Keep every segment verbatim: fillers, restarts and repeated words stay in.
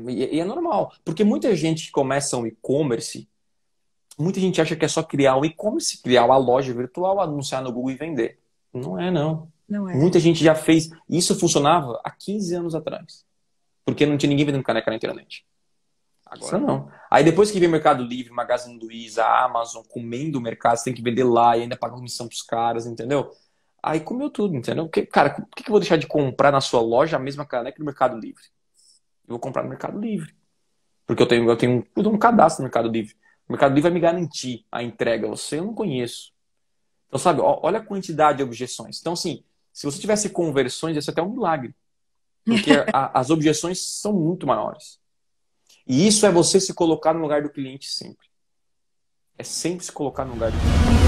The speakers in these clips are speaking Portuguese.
e, e é normal. Porque muita gente que começa um e-commerce, muita gente acha que é só criar um e-commerce, criar uma loja virtual, anunciar no Google e vender. Não é, não. Não é. Muita gente já fez. Isso funcionava há quinze anos atrás. Porque não tinha ninguém vendendo caneca na internet. Agora não. Aí depois que vem Mercado Livre, Magazine Luiza, Amazon, comendo o mercado, você tem que vender lá e ainda pagar comissão pros caras, entendeu? Aí comeu tudo, entendeu? Porque, cara, por que que eu vou deixar de comprar na sua loja a mesma caneca do Mercado Livre? Eu vou comprar no Mercado Livre. Porque eu tenho, eu tenho um, eu tenho um cadastro no Mercado Livre. O Mercado Livre vai me garantir a entrega. Você eu não conheço. Então, sabe, ó, olha a quantidade de objeções. Então, assim, se você tivesse conversões, isso é até um milagre. Porque a, as objeções são muito maiores. E isso é você se colocar no lugar do cliente sempre. É sempre se colocar no lugar do cliente.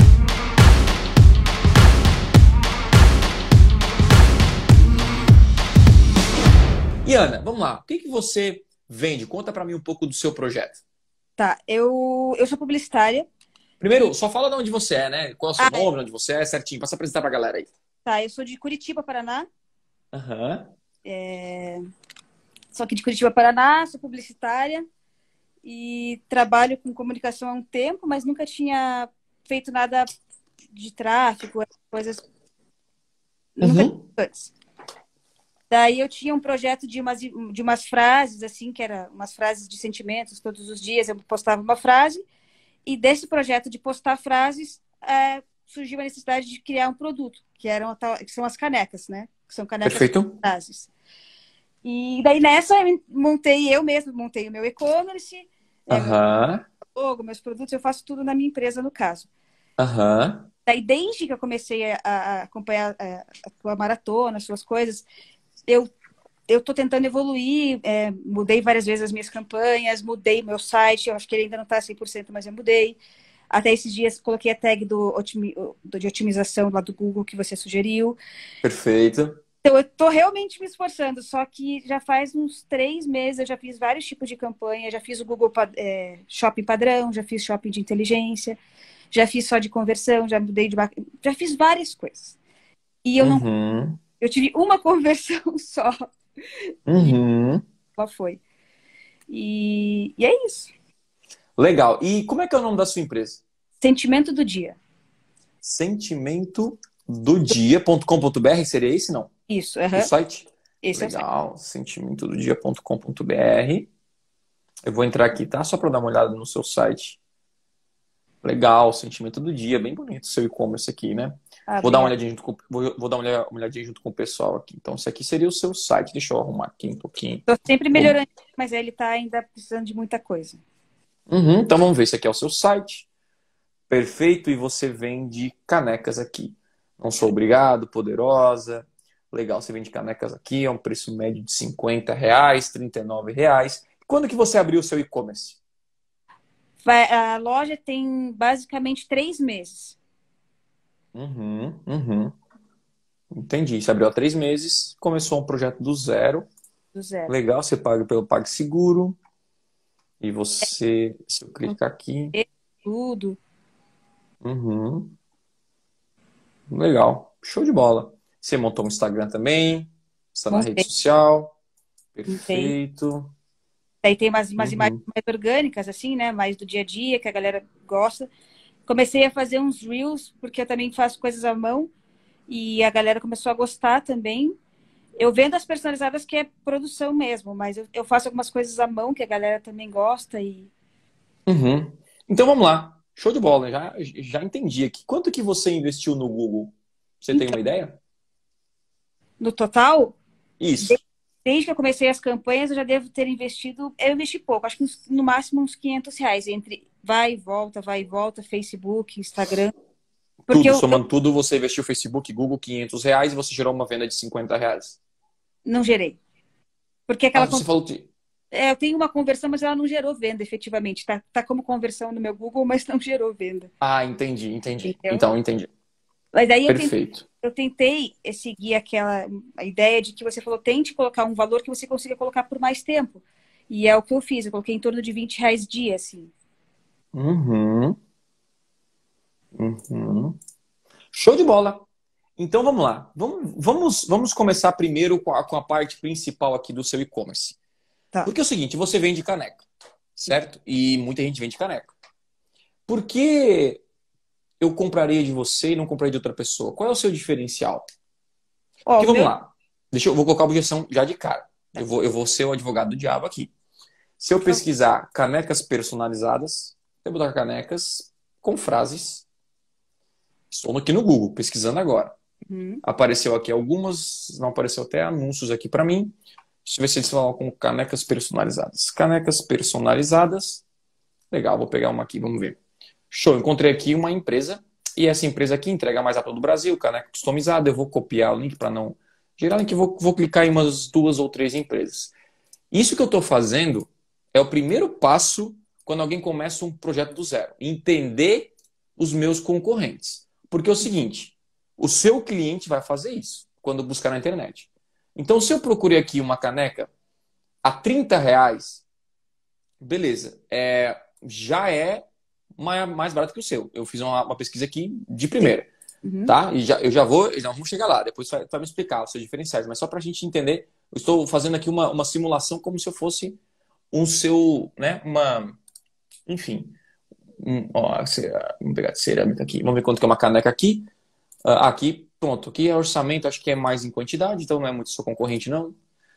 E Ana, vamos lá. O que que você vende? Conta pra mim um pouco do seu projeto. Tá, eu, eu sou publicitária. Primeiro, E, só fala de onde você é, né? Qual é o seu ah, é, nome, onde você é, certinho. Pra se apresentar pra galera aí. tá, eu sou de Curitiba, Paraná. Aham. Sou aqui de Curitiba, Paraná, sou publicitária e trabalho com comunicação há um tempo, mas nunca tinha feito nada de tráfego, coisas. Nunca tinha Uhum. antes. Daí eu tinha um projeto de umas, de umas frases, assim, que era umas frases de sentimentos todos os dias, eu postava uma frase, e desse projeto de postar frases, é, surgiu a necessidade de criar um produto, que, eram, a tal- que são as canecas, né? Que são canecas com Perfeito? frases. E daí nessa eu montei, eu mesma montei o meu e-commerce, é, meu Aham. logo, meus produtos, eu faço tudo na minha empresa, no caso. Aham. Daí, desde que eu comecei a, a acompanhar a, a tua maratona, as suas coisas, eu eu estou tentando evoluir, é, mudei várias vezes as minhas campanhas, mudei meu site, eu acho que ele ainda não está cem por cento, mas eu mudei. Até esses dias coloquei a tag do, otimi, do, de otimização lá do Google que você sugeriu. Perfeito. Então, eu estou realmente me esforçando, só que já faz uns três meses eu já fiz vários tipos de campanha, já fiz o Google é, Shopping padrão, já fiz shopping de inteligência, já fiz só de conversão, já mudei de... Já fiz várias coisas. E eu não... Uhum. Eu tive uma conversão só. E Uhum. ela foi. E, e é isso. Legal. E como é que é o nome da sua empresa? Sentimento do dia. Sentimento do dia ponto com ponto br, seria esse, não? Isso, O uhum. site? Esse é o site. Legal. Sentimento do dia ponto com ponto br. Eu vou entrar aqui, tá? Só para dar uma olhada no seu site. Legal, sentimento do dia, bem bonito o seu e-commerce aqui, né? Ah, Vou dar uma obrigada. olhadinha junto com, vou, vou dar uma olhadinha, uma olhadinha junto com o pessoal aqui. Então, esse aqui seria o seu site. Deixa eu arrumar aqui um pouquinho. Estou sempre Vou- melhorando, mas ele está ainda precisando de muita coisa. Uhum, então vamos ver, esse aqui é o seu site. Perfeito, e você vende canecas aqui. Não sou obrigado, poderosa. Legal, você vende canecas aqui, é um preço médio de cinquenta reais, trinta e nove reais. Quando que você abriu o seu e-commerce? Vai- A loja tem basicamente três meses. Uhum, uhum. Entendi. Você abriu há três meses, começou um projeto do zero. Do zero. Legal, você paga pelo PagSeguro. E você, se eu clicar aqui. Tudo. Uhum, legal, show de bola. Você montou um Instagram também, está na rede Montei. social. Montei. Perfeito. Daí tem umas, umas imagens Uhum. mais orgânicas, assim, né? Mais do dia a dia, que a galera gosta. Comecei a fazer uns reels, porque eu também faço coisas à mão. E a galera começou a gostar também. Eu vendo as personalizadas que é produção mesmo, mas eu, eu faço algumas coisas à mão que a galera também gosta. E Uhum. Então vamos lá. Show de bola. Já, já entendi aqui. Quanto que você investiu no Google? Você tem então, uma ideia? no total, Isso. desde que eu comecei as campanhas, eu já devo ter investido. Eu investi pouco, acho que uns- no máximo uns quinhentos reais, entre vai e volta, vai e volta, Facebook, Instagram. Porque Tudo, eu, eu somando tudo, você investiu Facebook, Google, quinhentos reais e você gerou uma venda de cinquenta reais. não gerei. Porque Ah, aquela. você con- falou de... é, eu tenho uma conversão, mas ela não gerou venda, efetivamente. Tá, tá como conversão no meu Google, mas não gerou venda. Ah, entendi, entendi. Entendeu? Então, entendi. Mas daí eu tentei, Perfeito. eu tentei seguir aquela a ideia de que você falou, tente colocar um valor que você consiga colocar por mais tempo. E é o que eu fiz, eu coloquei em torno de vinte reais dia, assim. Uhum, uhum. Show de bola. Então vamos lá. Vamos, vamos, vamos começar primeiro com a, com a parte principal aqui do seu e-commerce. Tá. Porque é o seguinte, você vende caneca, certo? E muita gente vende caneca. Por que eu compraria de você e não compraria de outra pessoa? Qual é o seu diferencial? Ó, Porque o vamos meu... lá. Deixa eu vou colocar a objeção já de cara. Eu vou, eu vou ser o advogado do diabo aqui. Se eu pesquisar canecas personalizadas, eu vou botar canecas com frases. Estou aqui no Google, pesquisando agora. Uhum. Apareceu aqui algumas, não apareceu até anúncios aqui para mim. Deixa eu ver se eles falam com canecas personalizadas. Canecas personalizadas. Legal, vou pegar uma aqui, vamos ver. Show, encontrei aqui uma empresa. E essa empresa aqui entrega a mais rápido do Brasil, caneca customizada. Eu vou copiar o link para não gerar link. Vou, vou clicar em umas duas ou três empresas. Isso que eu estou fazendo é o primeiro passo quando alguém começa um projeto do zero. Entender os meus concorrentes. Porque é o seguinte, o seu cliente vai fazer isso quando buscar na internet. Então, se eu procurei aqui uma caneca a trinta reais, beleza, é, já é mais, mais barato que o seu. Eu fiz uma, uma pesquisa aqui de primeira, Uhum. tá? E já, eu já vou, já vamos chegar lá, depois vai, vai me explicar os seus diferenciais, mas só para a gente entender, eu estou fazendo aqui uma, uma simulação como se eu fosse um seu, né, uma, enfim, um, ó, vamos pegar de cerâmica aqui, vamos ver quanto que é uma caneca aqui. Uh, aqui, pronto, aqui é orçamento, acho que é mais em quantidade, então não é muito seu concorrente, não.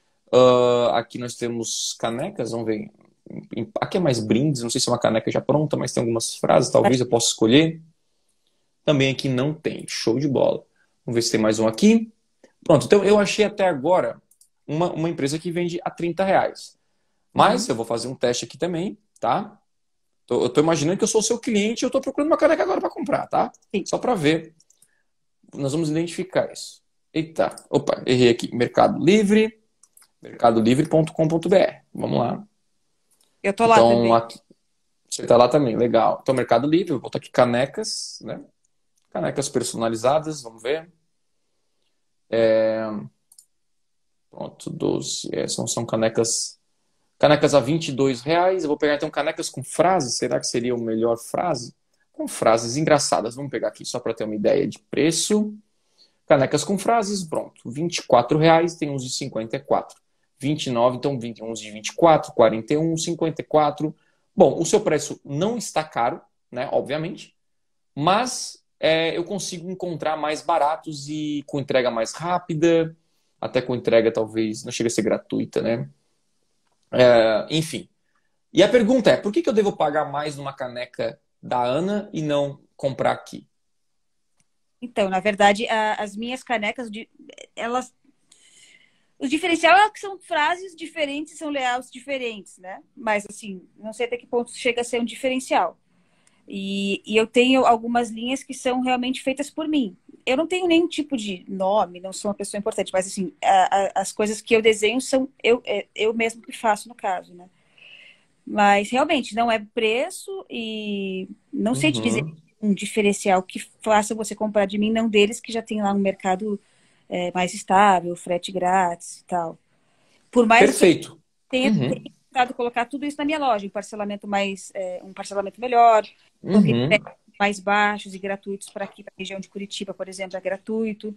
Uh, aqui nós temos canecas, vamos ver. Aqui é mais brindes, não sei se é uma caneca já pronta, mas tem algumas frases, talvez eu possa escolher. Também aqui não tem, show de bola. Vamos ver se tem mais um aqui. Pronto, então eu achei até agora uma, uma empresa que vende a trinta reais. Mas uhum. eu vou fazer um teste aqui também, tá? Tô, eu tô imaginando que eu sou o seu cliente e eu tô procurando uma caneca agora para comprar, tá? Sim. Só para ver. Nós vamos identificar isso. Eita, opa, errei aqui. Mercado Livre, mercado livre ponto com ponto br. Vamos lá. Eu tô lá então, também. Aqui, você tá lá também, legal. Então, Mercado Livre, vou botar aqui canecas, né? Canecas personalizadas, vamos ver. É... Pronto, doze. É, são, são canecas canecas a vinte e dois reais. Eu vou pegar então canecas com frases. Será que seria a melhor frase? Com frases engraçadas. Vamos pegar aqui só para ter uma ideia de preço. Canecas com frases, pronto. vinte e quatro reais, tem uns de cinquenta e quatro. vinte e nove, então vinte, uns de vinte e quatro, quarenta e um, cinquenta e quatro. Bom, o seu preço não está caro, né? Obviamente. Mas é, eu consigo encontrar mais baratos e com entrega mais rápida. Até com entrega talvez não chega a ser gratuita, né? É, enfim. E a pergunta é, por que, que eu devo pagar mais numa caneca da Ana e não comprar aqui? Então, na verdade, a, as minhas canecas, elas... O diferencial é que são frases diferentes, são layouts diferentes, né? Mas, assim, não sei até que ponto chega a ser um diferencial. E, e eu tenho algumas linhas que são realmente feitas por mim. Eu não tenho nenhum tipo de nome, não sou uma pessoa importante, mas, assim, a, a, as coisas que eu desenho são eu, eu mesmo que faço, no caso, né? Mas, realmente, não é preço e não sei te dizer um diferencial que faça você comprar de mim, não deles que já tem lá um mercado é, mais estável, frete grátis e tal. Por mais Perfeito. que tenha, Uhum. tenha tentado colocar tudo isso na minha loja, um parcelamento mais, é, um parcelamento melhor, Uhum. mais baixos e gratuitos para aqui, para a região de Curitiba, por exemplo, é gratuito.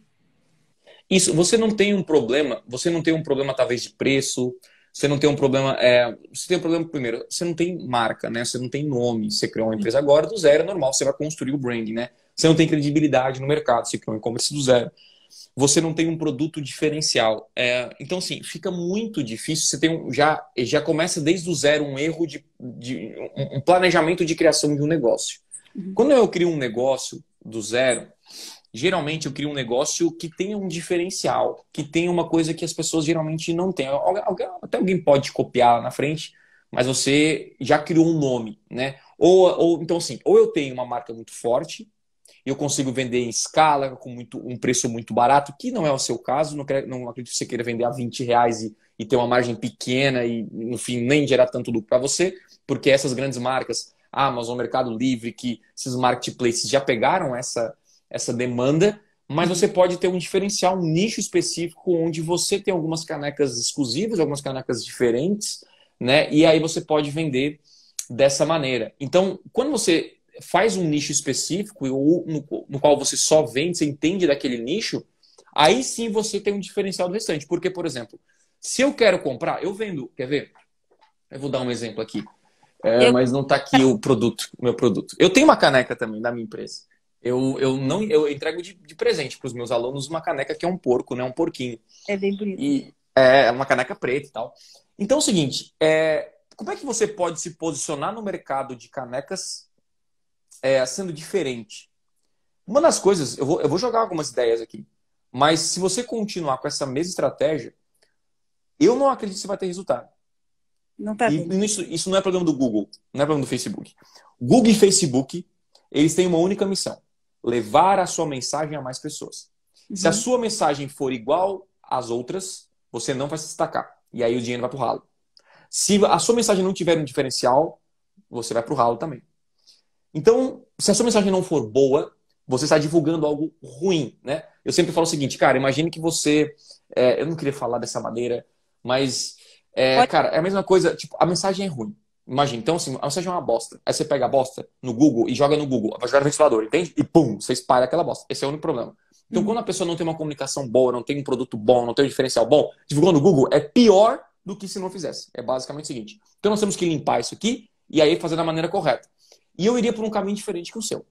Isso, você não tem um problema, você não tem um problema talvez de preço, você não tem um problema, é, você tem um problema primeiro, você não tem marca, né? Você não tem nome, você criou uma empresa agora do zero, é normal, você vai construir o branding, né? Você não tem credibilidade no mercado, você criou um e-commerce do zero. Você não tem um produto diferencial. É, então, assim, fica muito difícil. Você tem um, já, já começa desde o zero um erro de, de um planejamento de criação de um negócio. Uhum. Quando eu crio um negócio do zero, geralmente eu crio um negócio que tenha um diferencial, que tenha uma coisa que as pessoas geralmente não têm. Alguém, até alguém pode copiar lá na frente, mas você já criou um nome, né? Ou, ou então, assim, ou eu tenho uma marca muito forte, eu consigo vender em escala, com muito, um preço muito barato, que não é o seu caso. Não, quer, não acredito que você queira vender a vinte reais e, e ter uma margem pequena e, no fim, nem gerar tanto lucro para você, porque essas grandes marcas, Amazon, Mercado Livre, que esses marketplaces já pegaram essa, essa demanda, mas você pode ter um diferencial, um nicho específico, onde você tem algumas canecas exclusivas, algumas canecas diferentes, né? E aí você pode vender dessa maneira. Então, quando você faz um nicho específico ou no, no qual você só vende, você entende daquele nicho, aí sim você tem um diferencial do restante. Porque, por exemplo, se eu quero comprar, eu vendo, quer ver? Eu vou dar um exemplo aqui. É, Eu, mas não tá aqui o produto, o meu produto. Eu tenho uma caneca também da minha empresa. Eu, eu não eu entrego de, de presente para os meus alunos uma caneca que é um porco, né? Um porquinho. é bem bonito. E é uma caneca preta e tal. Então é o seguinte, é, como é que você pode se posicionar no mercado de canecas é, sendo diferente? Uma das coisas, eu vou, eu vou jogar algumas ideias aqui, mas se você continuar com essa mesma estratégia, eu não acredito que você vai ter resultado. Não tá E vendo. isso, isso não é problema do Google, não é problema do Facebook. Google e Facebook, eles têm uma única missão: levar a sua mensagem a mais pessoas. Se a Uhum. sua mensagem for igual às outras, você não vai se destacar. E aí o dinheiro vai pro ralo. Se a sua mensagem não tiver um diferencial, você vai pro ralo também. Então, se a sua mensagem não for boa, você está divulgando algo ruim, né? Eu sempre falo o seguinte, cara, imagine que você... é, eu não queria falar dessa maneira, mas, é, Pode. cara, é a mesma coisa, tipo, a mensagem é ruim. Imagina, então assim, a mensagem é uma bosta. Aí você pega a bosta no Google e joga no Google, vai jogar no ventilador, entende? E pum, você espalha aquela bosta. Esse é o único problema. Então, Uhum. quando a pessoa não tem uma comunicação boa, não tem um produto bom, não tem um diferencial bom, divulgando no Google é pior do que se não fizesse. É basicamente o seguinte. Então, nós temos que limpar isso aqui e aí fazer da maneira correta. E eu iria por um caminho diferente que o seu.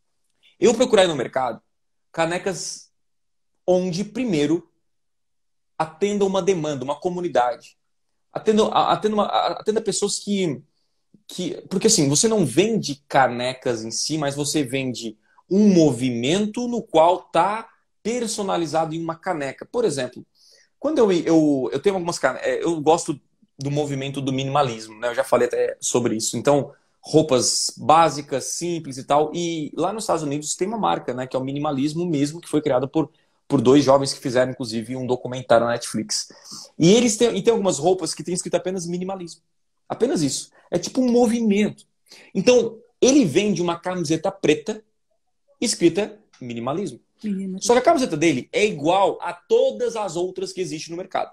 Eu procurei no mercado canecas onde, primeiro, atenda uma demanda, uma comunidade. Atenda, atenda, uma, atenda pessoas que, que... Porque assim, você não vende canecas em si, mas você vende um movimento no qual está personalizado em uma caneca. Por exemplo, quando eu, eu, eu tenho algumas canecas... Eu gosto do movimento do minimalismo, né? Eu já falei até sobre isso. Então, roupas básicas, simples e tal. E lá nos Estados Unidos tem uma marca, né? Que é o Minimalismo mesmo, que foi criada por, por dois jovens que fizeram, inclusive, um documentário na Netflix. E eles têm, e tem algumas roupas que tem escrito apenas minimalismo. Apenas isso. É tipo um movimento. Então, ele vende uma camiseta preta escrita minimalismo. Menina. Só que a camiseta dele é igual a todas as outras que existem no mercado.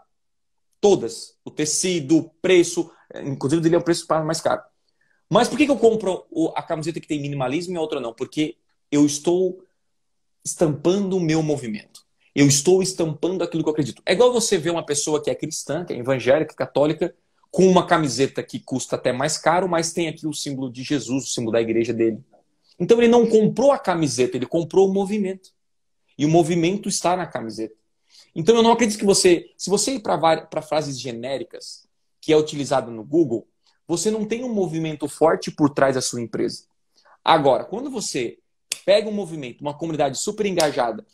Todas. O tecido, o preço, inclusive dele é o preço mais caro. Mas por que que eu compro a camiseta que tem minimalismo e a outra não? Porque eu estou estampando o meu movimento. Eu estou estampando aquilo que eu acredito. É igual você ver uma pessoa que é cristã, que é evangélica, católica, com uma camiseta que custa até mais caro, mas tem aqui o símbolo de Jesus, o símbolo da igreja dele. Então ele não comprou a camiseta, ele comprou o movimento. E o movimento está na camiseta. Então eu não acredito que você... Se você ir para frases genéricas, que é utilizado no Google, você não tem um movimento forte por trás da sua empresa. Agora, quando você pega um movimento, uma comunidade super engajada,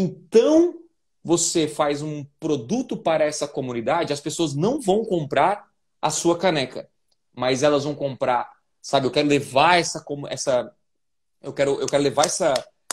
então você faz um produto para essa comunidade, as pessoas não vão comprar a sua caneca, mas elas vão comprar, sabe, eu quero levar essa... essa eu, quero, eu quero levar essa...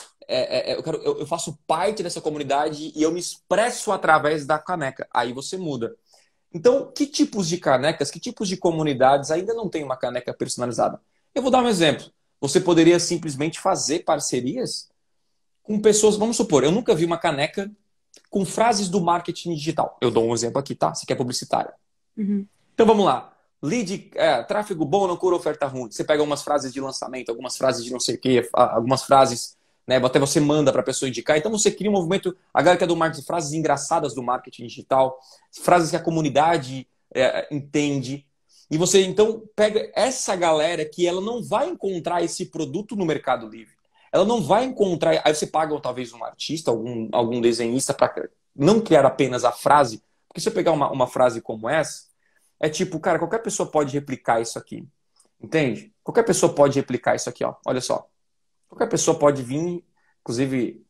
É, é, eu, quero, eu, eu faço parte dessa comunidade e eu me expresso através da caneca. Aí você muda. Então, que tipos de canecas, que tipos de comunidades ainda não tem uma caneca personalizada? Eu vou dar um exemplo. Você poderia simplesmente fazer parcerias com pessoas... Vamos supor, eu nunca vi uma caneca com frases do marketing digital. Eu dou um exemplo aqui, tá? Se quer publicitária. Uhum. Então, vamos lá. Lead, é, tráfego bom não cura oferta ruim. Você pega algumas frases de lançamento, algumas frases de não sei o quê, algumas frases... Né, até você manda para a pessoa indicar. Então você cria um movimento, a galera que é do marketing, frases engraçadas do marketing digital, frases que a comunidade é, entende. E você então pega essa galera que ela não vai encontrar esse produto no Mercado Livre. Ela não vai encontrar. Aí você paga talvez um artista, algum, algum desenhista para não criar apenas a frase. Porque se eu pegar uma, uma frase como essa, é tipo, cara, qualquer pessoa pode replicar isso aqui. Entende? Qualquer pessoa pode replicar isso aqui, ó. Olha só. Qualquer pessoa pode vir, inclusive,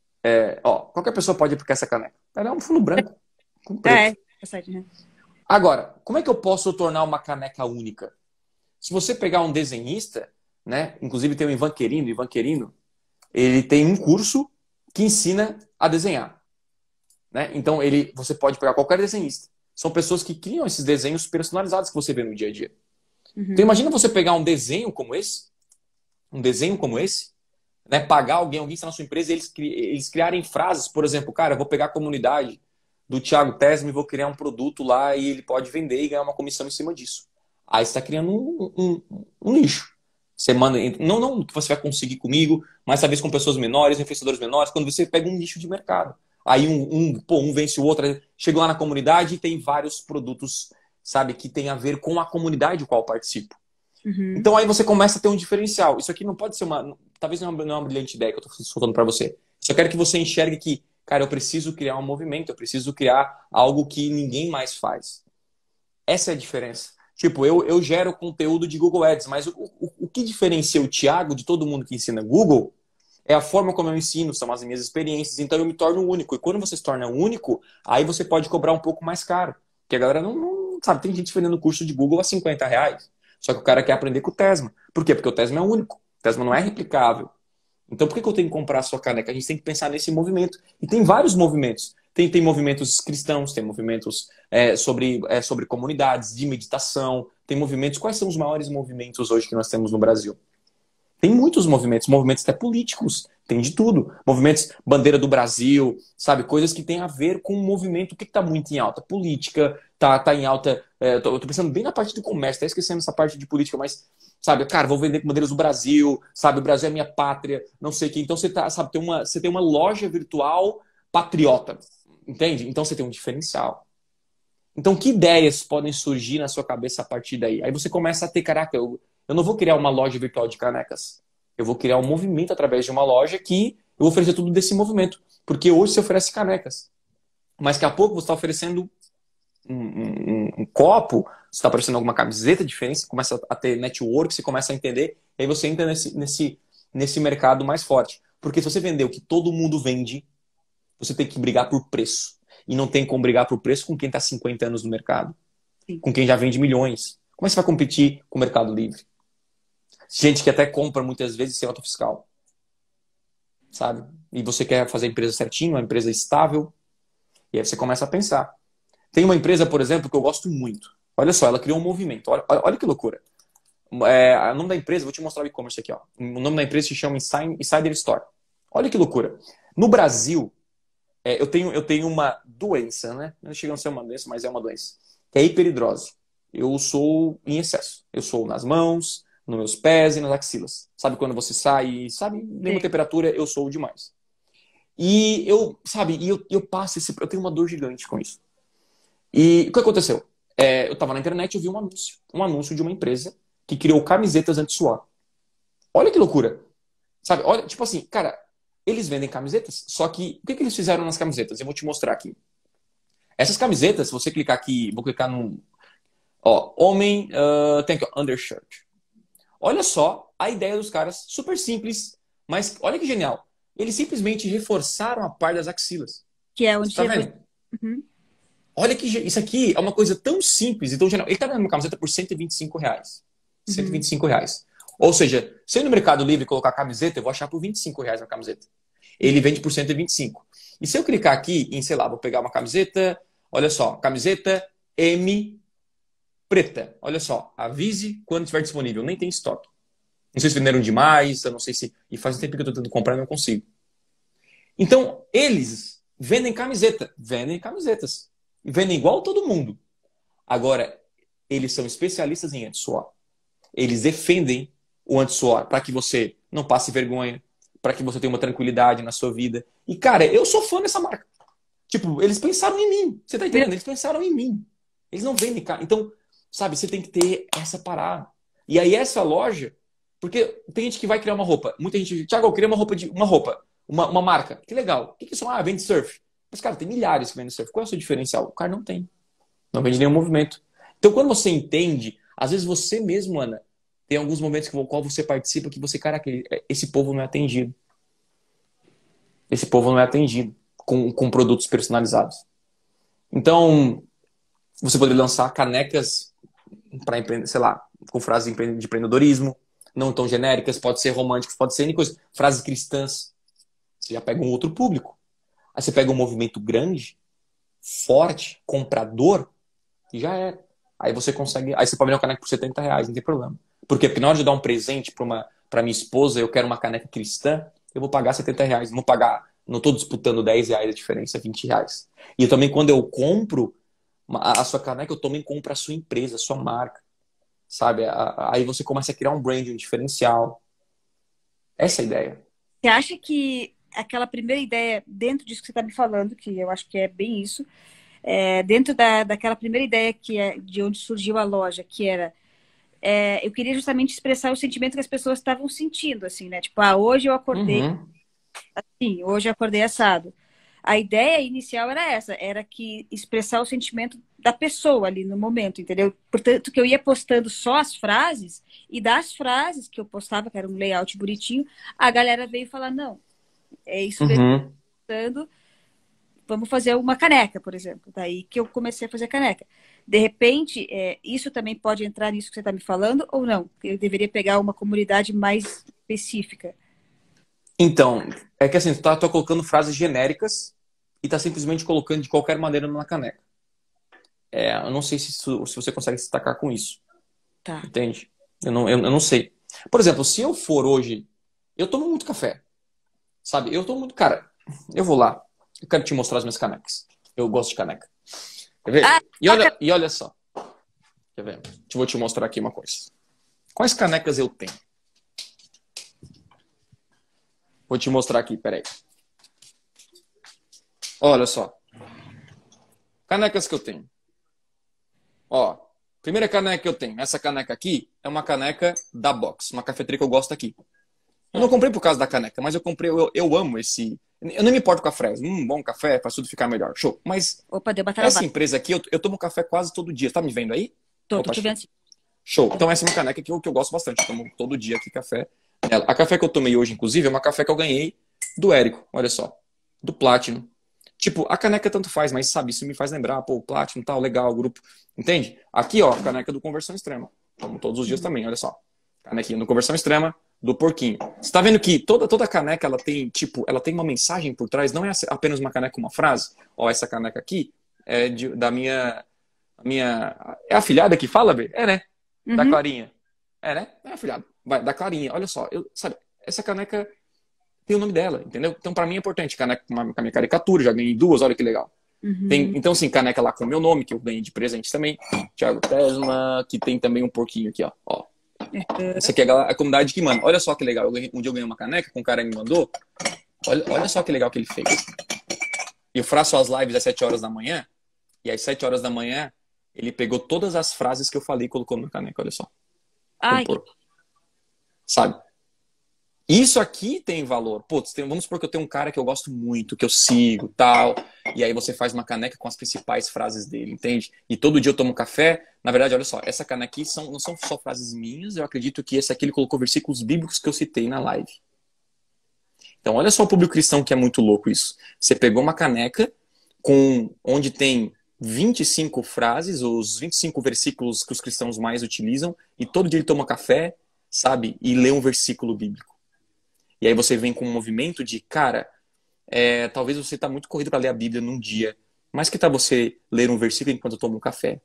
é, ó, qualquer pessoa pode aplicar essa caneca. Ela é um fundo branco, com preto. É, é, é. Agora, como é que eu posso tornar uma caneca única? Se você pegar um desenhista, né, inclusive tem o Ivan Querino, Ivan Querino, ele tem um curso que ensina a desenhar. Né? Então, ele, você pode pegar qualquer desenhista. São pessoas que criam esses desenhos personalizados que você vê no dia a dia. Uhum. Então, imagina você pegar um desenho como esse, um desenho como esse, né, pagar alguém, alguém está na sua empresa e eles, eles criarem frases, por exemplo, cara, eu vou pegar a comunidade do Thiago Tesma e vou criar um produto lá e ele pode vender e ganhar uma comissão em cima disso. Aí você está criando um, um, um nicho. Você manda, não, não que você vai conseguir comigo, mas talvez com pessoas menores, influenciadores menores, quando você pega um nicho de mercado. Aí um, um, pô, um vence o outro, chega lá na comunidade e tem vários produtos sabe? Que tem a ver com a comunidade do qual eu participo. Uhum. Então aí você começa a ter um diferencial. Isso aqui não pode ser uma... Talvez não é uma, não é uma brilhante ideia que eu estou soltando para você. Só quero que você enxergue que, cara, eu preciso criar um movimento, eu preciso criar algo que ninguém mais faz. Essa é a diferença. Tipo, eu, eu gero conteúdo de Google Ads, mas o, o, o que diferencia o Thiago de todo mundo que ensina Google é a forma como eu ensino, são as minhas experiências, então eu me torno único. E quando você se torna único, aí você pode cobrar um pouco mais caro. Porque a galera não, não sabe, tem gente vendendo curso de Google a cinquenta reais. Só que o cara quer aprender com o Tesma. Por quê? Porque o Tesma é único. O Tesma não é replicável. Então por que, que eu tenho que comprar a sua caneca? A gente tem que pensar nesse movimento. E tem vários movimentos. Tem, tem movimentos cristãos, tem movimentos é, sobre, é, sobre comunidades, de meditação, tem movimentos. Quais são os maiores movimentos hoje que nós temos no Brasil? Tem muitos movimentos, movimentos até políticos, tem de tudo. Movimentos bandeira do Brasil, sabe? Coisas que têm a ver com o movimento. O que está muito em alta? Política, tá, tá em alta... É, tô, eu tô pensando bem na parte do comércio, até esquecendo essa parte de política, mas, sabe, cara, vou vender com bandeiras do Brasil, sabe? O Brasil é minha pátria, não sei o que. Então você tá, sabe, tem uma, você tem uma loja virtual patriota, entende? Então você tem um diferencial. Então que ideias podem surgir na sua cabeça a partir daí? Aí você começa a ter, caraca, eu... Eu não vou criar uma loja virtual de canecas. Eu vou criar um movimento através de uma loja que eu vou oferecer tudo desse movimento. Porque hoje você oferece canecas. Mas daqui a pouco você está oferecendo um, um, um copo, você está oferecendo alguma camiseta diferente, você começa a ter network, você começa a entender, e aí você entra nesse, nesse, nesse mercado mais forte. Porque se você vender o que todo mundo vende, você tem que brigar por preço. E não tem como brigar por preço com quem está há cinquenta anos no mercado. Sim. Com quem já vende milhões. Como é que você vai competir com o Mercado Livre? Gente que até compra muitas vezes sem nota fiscal. Sabe? E você quer fazer a empresa certinho, uma empresa estável. E aí você começa a pensar. Tem uma empresa, por exemplo, que eu gosto muito. Olha só, ela criou um movimento. Olha, olha, olha que loucura. É, o nome da empresa, vou te mostrar o e-commerce aqui. Ó. O nome da empresa se chama Insider Store. Olha que loucura. No Brasil, é, eu, tenho, eu tenho uma doença, né? Não chega a ser uma doença, mas é uma doença. Que é a hiperidrose. Eu sou em excesso. Eu sou nas mãos, nos meus pés e nas axilas. Sabe quando você sai, sabe, nenhuma temperatura, eu sou demais. E eu, sabe, e eu, eu passo esse... Eu tenho uma dor gigante com isso. E o que aconteceu? É, eu tava na internet e eu vi um anúncio. Um anúncio de uma empresa que criou camisetas anti-suor. Olha que loucura. Sabe, olha, tipo assim, cara, eles vendem camisetas, só que o que, que eles fizeram nas camisetas? Eu vou te mostrar aqui. Essas camisetas, se você clicar aqui, vou clicar no... Ó, homem, uh, tem aqui, ó, undershirt. Olha só a ideia dos caras, super simples, mas olha que genial. Eles simplesmente reforçaram a parte das axilas. Que é onde... Você tá vendo? Uhum. Olha que isso aqui é uma coisa tão simples e tão genial. Ele tá vendendo uma camiseta por cento e vinte e cinco reais. cento e vinte e cinco reais. Ou seja, se eu ir no Mercado Livre colocar camiseta, eu vou achar por vinte e cinco reais uma camiseta. Ele vende por cento e vinte e cinco. E se eu clicar aqui em, sei lá, vou pegar uma camiseta, olha só, camiseta M preta. Olha só, avise quando estiver disponível. Nem tem estoque. Não sei se venderam demais, eu não sei se... E faz um tempo que eu estou tentando comprar e não consigo. Então, eles vendem camiseta. Vendem camisetas. E vendem igual todo mundo. Agora, eles são especialistas em anti-suor. Eles defendem o anti-suor para que você não passe vergonha, para que você tenha uma tranquilidade na sua vida. E, cara, eu sou fã dessa marca. Tipo, eles pensaram em mim. Você tá entendendo? Eles pensaram em mim. Eles não vendem, cara. Então... Sabe, você tem que ter essa parada. E aí essa loja... Porque tem gente que vai criar uma roupa. Muita gente... Thiago, eu queria uma roupa, de, uma, roupa uma, uma marca. Que legal. O que que isso é? Ah, vende surf. Mas, cara, tem milhares que vendem surf. Qual é o seu diferencial? O cara não tem. Não vende nenhum movimento. Então, quando você entende... Às vezes você mesmo, Ana, tem alguns momentos com o qual você participa que você... Cara, esse povo não é atendido. Esse povo não é atendido com, com produtos personalizados. Então, você poderia lançar canecas... para empreender, sei lá, com frases de empreendedorismo, não tão genéricas, pode ser românticas, pode ser coisa, frases cristãs. Você já pega um outro público. Aí você pega um movimento grande, forte, comprador, e já é. Aí você consegue. Aí você pode vender uma caneca por setenta reais, não tem problema. Por quê? Porque na hora de dar um presente para uma para minha esposa, eu quero uma caneca cristã, eu vou pagar setenta reais. Não vou pagar, não estou disputando dez reais a diferença, vinte reais. E eu também, quando eu compro a sua caneca, eu também compro a sua empresa, a sua marca. Sabe? Aí você começa a criar um brand, um diferencial. Essa é a ideia. Você acha que aquela primeira ideia, dentro disso que você está me falando, que eu acho que é bem isso, é, dentro da, daquela primeira ideia que é de onde surgiu a loja, que era é, eu queria justamente expressar o sentimento que as pessoas estavam sentindo, assim, né? Tipo, ah, hoje eu acordei Uhum. assim, hoje eu acordei assado. A ideia inicial era essa, era que expressar o sentimento da pessoa ali no momento, entendeu? Portanto, que eu ia postando só as frases, e das frases que eu postava, que era um layout bonitinho, a galera veio falar, não, é isso mesmo, Uhum. postando, vamos fazer uma caneca, por exemplo. Daí que eu comecei a fazer caneca. De repente, é, isso também pode entrar nisso que você está me falando, ou não? Eu deveria pegar uma comunidade mais específica. Então, é que assim, tu tá, tu tá colocando frases genéricas e tá simplesmente colocando de qualquer maneira na caneca. É, eu não sei se, isso- se você consegue se destacar com isso, Tá. entende? Eu não, eu, eu não sei. Por exemplo, se eu for hoje, eu tomo muito café, sabe? Eu tomo muito, cara, eu vou lá, eu quero te mostrar as minhas canecas. Eu gosto de caneca. Quer Ah, ver? E toca. olha, e olha só, quer ver? Eu vou te mostrar aqui uma coisa. Quais canecas eu tenho? Vou te mostrar aqui, peraí. Olha só, canecas que eu tenho. Ó, primeira caneca que eu tenho. Essa caneca aqui é uma caneca da Box, uma cafeteria que eu gosto aqui. Eu não comprei por causa da caneca, mas eu comprei, eu, eu amo esse. Eu não me importo com a frase. Hum, bom café, faz tudo ficar melhor. Show. Mas Opa, deu batalha. essa empresa aqui, eu, eu tomo café quase todo dia. Tá me vendo aí? Tô, tô Opa, te show. vendo assim. Show. Então essa é uma caneca que eu, que eu gosto bastante. Eu tomo todo dia aqui café nela. A café que eu tomei hoje, inclusive, é uma café que eu ganhei do Érico. Olha só. Do Platinum. Tipo, a caneca tanto faz, mas sabe, isso me faz lembrar, pô, o Platinum tal, legal, o grupo. Entende? Aqui, ó, caneca do Conversão Extrema. Tomo todos os dias Uhum. também, olha só. Canequinha do Conversão Extrema, do Porquinho. Você tá vendo que toda, toda caneca, ela tem, tipo, ela tem uma mensagem por trás, não é apenas uma caneca com uma frase. Ó, essa caneca aqui é de, da minha, minha... É a afilhada que fala, Bê? É, né? Da Uhum. Clarinha. É, né? É afilhada. Vai, da Clarinha. Olha só, eu, sabe, essa caneca tem o nome dela, entendeu? Então, pra mim é importante. Caneca com a minha caricatura, já ganhei duas, olha que legal. Tem, Uhum. então, sim, caneca lá com o meu nome, que eu ganhei de presente também. Thiago Tesma, que tem também um porquinho aqui, ó. ó. Essa aqui é a, a comunidade que manda. Olha só que legal. Eu ganhei, um dia eu ganhei uma caneca com um cara que me mandou. Olha, olha só que legal que ele fez. Eu faço as lives às sete horas da manhã. E às sete horas da manhã, ele pegou todas as frases que eu falei e colocou na caneca. Olha só. Com Ai, que... porco. Sabe? Isso aqui tem valor. Putz, tem, vamos supor que eu tenho um cara que eu gosto muito, que eu sigo, tal. E aí você faz uma caneca com as principais frases dele, entende? E todo dia eu tomo café. Na verdade, olha só, essa caneca aqui são, não são só frases minhas. Eu acredito que esse aqui ele colocou versículos bíblicos que eu citei na live. Então, olha só o público cristão que é muito louco isso. Você pegou uma caneca com onde tem vinte e cinco frases, os vinte e cinco versículos que os cristãos mais utilizam, e todo dia ele toma café, sabe? E lê um versículo bíblico. E aí você vem com um movimento de, cara, é, talvez você está muito corrido para ler a Bíblia num dia, mas que tal você ler um versículo enquanto toma um café?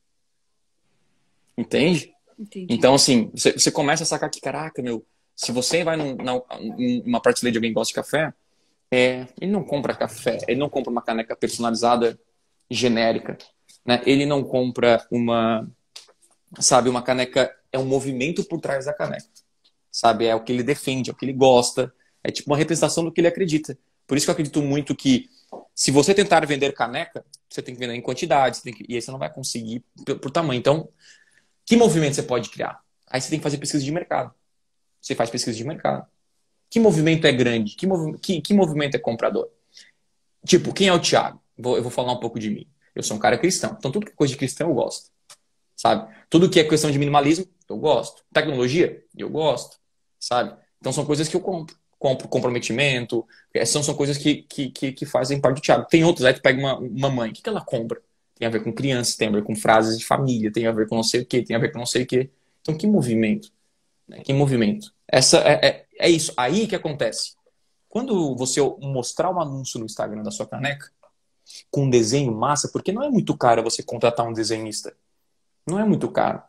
Entende? Entendi. Então, assim, você, você começa a sacar que, caraca, meu, se você vai num, na, numa prateleira de alguém que gosta de café, é, ele não compra café, ele não compra uma caneca personalizada genérica, né? Ele não compra uma, sabe, uma caneca, é um movimento por trás da caneca. Sabe? É o que ele defende, é o que ele gosta. É tipo uma representação do que ele acredita. Por isso que eu acredito muito que se você tentar vender caneca, você tem que vender em quantidade, você tem que... e aí você não vai conseguir por, por tamanho. Então, que movimento você pode criar? Aí você tem que fazer pesquisa de mercado. Você faz pesquisa de mercado. Que movimento é grande? Que, movi... que, que movimento é comprador? Tipo, quem é o Thiago? Vou, eu vou falar um pouco de mim. Eu sou um cara cristão. Então, tudo que é coisa de cristão eu gosto. Sabe? Tudo que é questão de minimalismo, eu gosto. Tecnologia, eu gosto. Sabe? Então são coisas que eu compro. Compro comprometimento. São, são coisas que, que, que, que fazem parte do Thiago. Tem outros, aí tu pega uma, uma mãe. O que, que ela compra? Tem a ver com crianças, tem a ver com frases de família, tem a ver com não sei o quê, tem a ver com não sei o quê. Então que movimento? Né? Que movimento? Essa é, é, é isso. Aí que acontece. Quando você mostrar um anúncio no Instagram da sua caneca, com um desenho massa, porque não é muito caro você contratar um desenhista. Não é muito caro.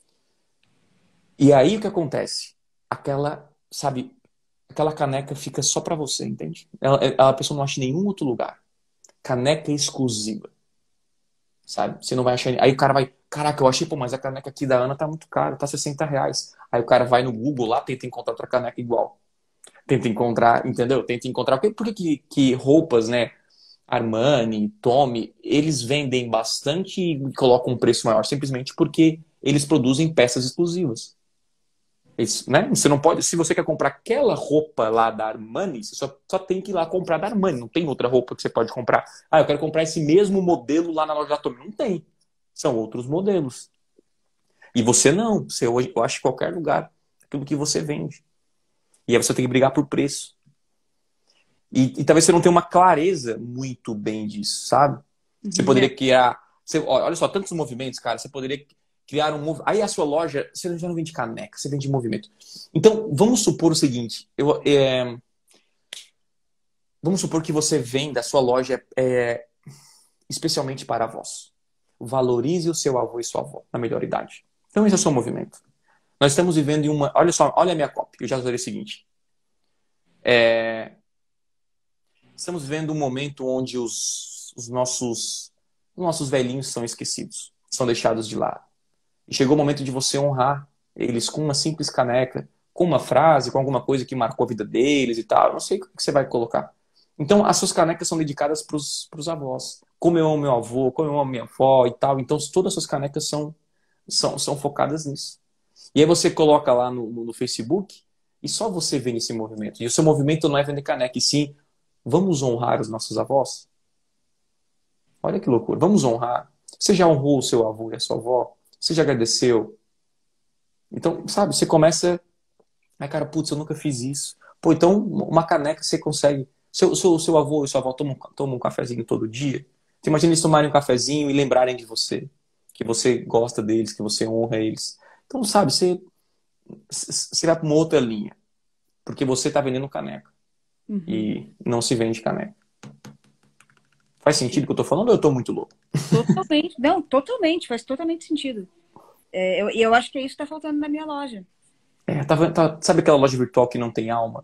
E aí o que acontece? Aquela, sabe, aquela caneca fica só pra você, entende? Ela, a pessoa não acha em nenhum outro lugar. Caneca exclusiva. Sabe? Você não vai achar. Aí o cara vai, caraca, eu achei, pô, mas a caneca aqui da Ana tá muito cara, tá sessenta reais. Aí o cara vai no Google lá, tenta encontrar outra caneca igual. Tenta encontrar, entendeu? Tenta encontrar. Por que, que, que roupas, né? Armani, Tommy, eles vendem bastante e colocam um preço maior simplesmente porque eles produzem peças exclusivas. Eles, né? Você não pode, se você quer comprar aquela roupa lá da Armani, você só, só tem que ir lá comprar da Armani. Não tem outra roupa que você pode comprar. Ah, eu quero comprar esse mesmo modelo lá na loja da Tommy. Não tem. São outros modelos. E você não. Você hoje, eu acho, em qualquer lugar aquilo que você vende. E aí você tem que brigar por preço. E, e talvez você não tenha uma clareza muito bem disso, sabe? Você Uhum. poderia criar... Você, olha só, tantos movimentos, cara. Você poderia criar um movimento... Aí a sua loja, você já não vende caneca, você vende movimento. Então, vamos supor o seguinte. Eu, é, vamos supor que você venda, a sua loja é, especialmente para avós. Valorize o seu avô e sua avó na melhor idade. Então, esse é o seu movimento. Nós estamos vivendo em uma... Olha só, olha a minha cópia. Eu já falei o seguinte. É, estamos vivendo um momento onde os, os nossos, os nossos velhinhos são esquecidos, são deixados de lado. E chegou o momento de você honrar eles com uma simples caneca, com uma frase, com alguma coisa que marcou a vida deles e tal. Eu não sei o que você vai colocar. Então, as suas canecas são dedicadas para os avós. Como eu amo meu avô, como eu amo minha avó e tal. Então, todas as suas canecas são, são, são focadas nisso. E aí você coloca lá no, no, no Facebook e só você vê nesse movimento. E o seu movimento não é vender caneca, e sim, vamos honrar os nossos avós? Olha que loucura. Vamos honrar. Você já honrou o seu avô e a sua avó? Você já agradeceu? Então, sabe, você começa... Ai, cara, putz, eu nunca fiz isso. Pô, então, uma caneca você consegue... Seu, seu, seu avô e sua avó tomam, tomam um cafezinho todo dia? Você imagina eles tomarem um cafezinho e lembrarem de você. Que você gosta deles, que você honra eles. Então, sabe, você, você vai para uma outra linha. Porque você está vendendo caneca. Uhum. E não se vende caneca. Faz sentido o que eu tô falando ou eu tô muito louco? Totalmente. Não, totalmente. Faz totalmente sentido. É, eu, eu acho que é isso que está faltando na minha loja. É, tá, tá, sabe aquela loja virtual que não tem alma?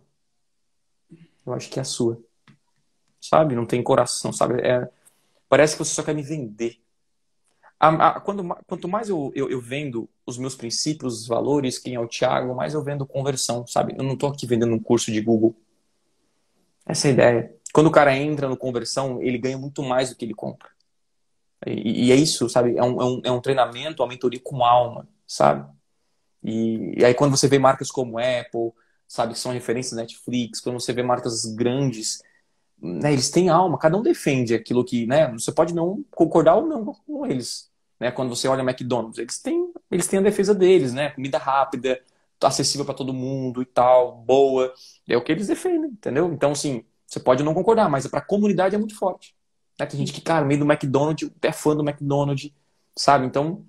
Eu acho que é a sua. Sabe? Não tem coração, sabe? É, parece que você só quer me vender. A, a, quando, quanto mais eu, eu, eu vendo os meus princípios, os valores, quem é o Thiago, mais eu vendo conversão, sabe? Eu não tô aqui vendendo um curso de Google. Essa é a ideia. Quando o cara entra no conversão, ele ganha muito mais do que ele compra. E, e é isso, sabe? É um, é, um, é um treinamento, uma mentoria com alma, sabe? E, e aí quando você vê marcas como Apple, sabe, que são referências Netflix, quando você vê marcas grandes, né, eles têm alma, cada um defende aquilo que, né, você pode não concordar ou não com eles, né? Quando você olha McDonald's, eles têm, eles têm a defesa deles, né? Comida rápida, acessível para todo mundo e tal, boa, é o que eles defendem, entendeu? Então, assim, você pode não concordar, mas para a comunidade é muito forte. Né? Tem gente que, cara, no meio do McDonald's, é fã do McDonald's, sabe? Então,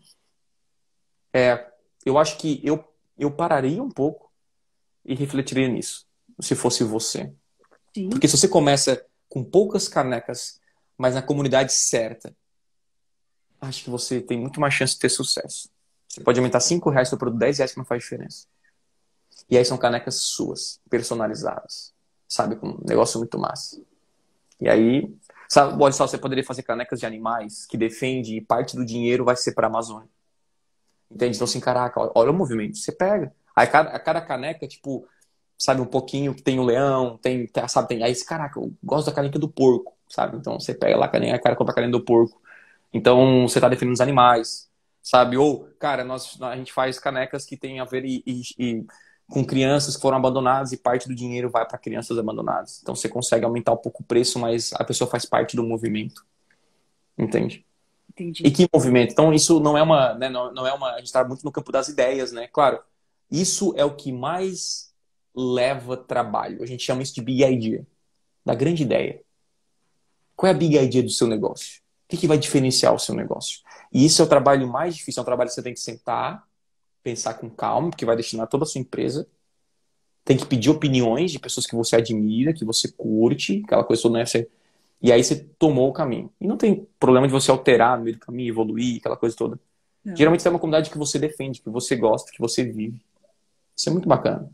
é, eu acho que eu, eu pararia um pouco e refletiria nisso, se fosse você. Sim. Porque se você começa com poucas canecas, mas na comunidade certa, acho que você tem muito mais chance de ter sucesso. Você pode aumentar cinco reais seu produto, dez reais que não faz diferença. E aí são canecas suas, personalizadas. Sabe? Com um negócio muito massa. E aí, sabe, olha só, você poderia fazer canecas de animais que defende e parte do dinheiro vai ser para a Amazônia. Entende? Então, assim, caraca, olha o movimento. Você pega. Aí cada, cada caneca, tipo, sabe, um pouquinho que tem o leão, tem, sabe, tem. Aí, caraca, eu gosto da caneca do porco, sabe? Então você pega lá a caneca, a cara compra a caneca do porco. Então você tá defendendo os animais, sabe? Ou, cara, nós, a gente faz canecas que tem a ver e, e, e com crianças que foram abandonadas e parte do dinheiro vai para crianças abandonadas. Então você consegue aumentar um pouco o preço, mas a pessoa faz parte do movimento. Entende? Entendi. E que movimento? Então, isso não é uma, né, não, não é uma. A gente está muito no campo das ideias, né? Claro, isso é o que mais leva trabalho. A gente chama isso de big idea, da grande ideia. Qual é a big idea do seu negócio? O que, que vai diferenciar o seu negócio? E isso é o trabalho mais difícil. É um trabalho que você tem que sentar, pensar com calma, porque vai destinar toda a sua empresa. Tem que pedir opiniões de pessoas que você admira, que você curte, aquela coisa toda, né? Você... E aí você tomou o caminho. E não tem problema de você alterar no meio do caminho, evoluir, aquela coisa toda. Não. Geralmente você é uma comunidade que você defende, que você gosta, que você vive. Isso é muito bacana.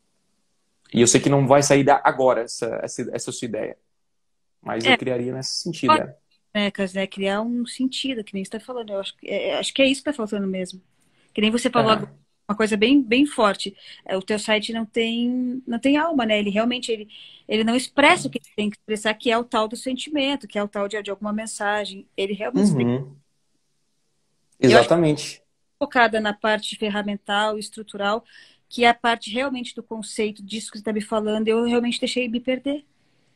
E eu sei que não vai sair agora essa, essa, essa sua ideia. Mas é, eu criaria nesse sentido. É. Canecas, né? Criar um sentido, que nem você está falando. Eu acho, é, acho que é isso que está faltando mesmo. Que nem você falou é. agora. uma coisa bem, bem forte. É, o teu site não tem, não tem alma, né? Ele realmente ele, ele não expressa o que ele tem que expressar, que é o tal do sentimento, que é o tal de, de alguma mensagem. Ele realmente explica. Uhum. Eu acho que Exatamente. focada na parte ferramental e estrutural, que é a parte realmente do conceito disso que você está me falando, eu realmente deixei me perder.